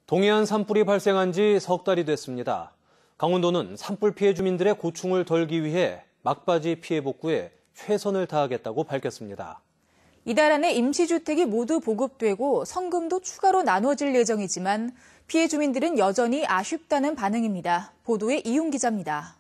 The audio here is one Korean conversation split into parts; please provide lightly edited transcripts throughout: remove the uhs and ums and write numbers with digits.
동해안 산불이 발생한 지 석 달이 됐습니다. 강원도는 산불 피해 주민들의 고충을 덜기 위해 막바지 피해 복구에 최선을 다하겠다고 밝혔습니다. 이달 안에 임시주택이 모두 보급되고 성금도 추가로 나눠질 예정이지만 피해 주민들은 여전히 아쉽다는 반응입니다. 보도에 이용 기자입니다.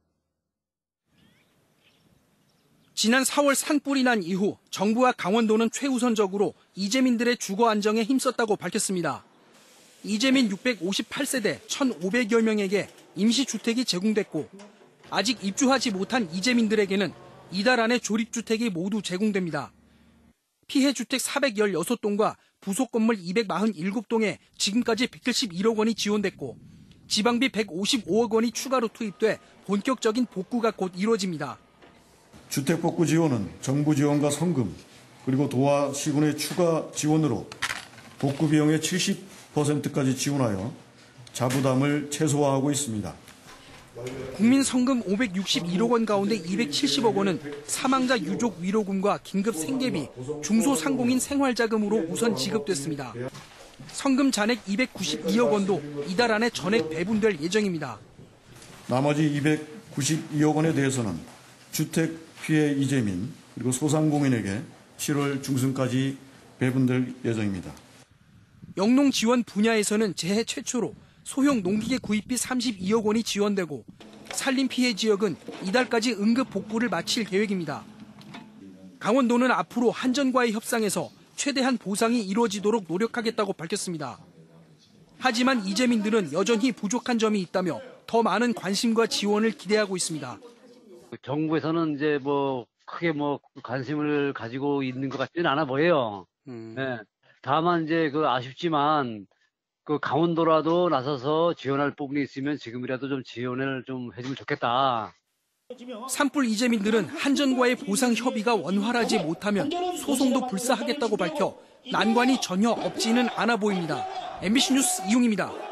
지난 4월 산불이 난 이후 정부와 강원도는 최우선적으로 이재민들의 주거 안정에 힘썼다고 밝혔습니다. 이재민 658세대 1,500여 명에게 임시주택이 제공됐고 아직 입주하지 못한 이재민들에게는 이달 안에 조립주택이 모두 제공됩니다. 피해 주택 416동과 부속 건물 247동에 지금까지 171억 원이 지원됐고 지방비 155억 원이 추가로 투입돼 본격적인 복구가 곧 이루어집니다. 주택복구 지원은 정부 지원과 성금 그리고 도와 시군의 추가 지원으로 복구 비용의 70%까지 지원하여 자부담을 최소화하고 있습니다. 국민 성금 561억 원 가운데 270억 원은 사망자 유족 위로금과 긴급 생계비, 중소상공인 생활자금으로 우선 지급됐습니다. 성금 잔액 292억 원도 이달 안에 전액 배분될 예정입니다. 나머지 292억 원에 대해서는 주택 피해 이재민 그리고 소상공인에게 7월 중순까지 배분될 예정입니다. 영농 지원 분야에서는 재해 최초로 소형 농기계 구입비 32억 원이 지원되고 산림 피해 지역은 이달까지 응급 복구를 마칠 계획입니다. 강원도는 앞으로 한전과의 협상에서 최대한 보상이 이루어지도록 노력하겠다고 밝혔습니다. 하지만 이재민들은 여전히 부족한 점이 있다며 더 많은 관심과 지원을 기대하고 있습니다. 정부에서는 이제 크게 관심을 가지고 있는 것 같지는 않아 보여요. 네. 다만 이제 아쉽지만 강원도라도 나서서 지원할 부분이 있으면 지금이라도 좀 지원을 좀 해주면 좋겠다. 산불 이재민들은 한전과의 보상 협의가 원활하지 못하면 소송도 불사하겠다고 밝혀 난관이 전혀 없지는 않아 보입니다. MBC 뉴스 이용입니다.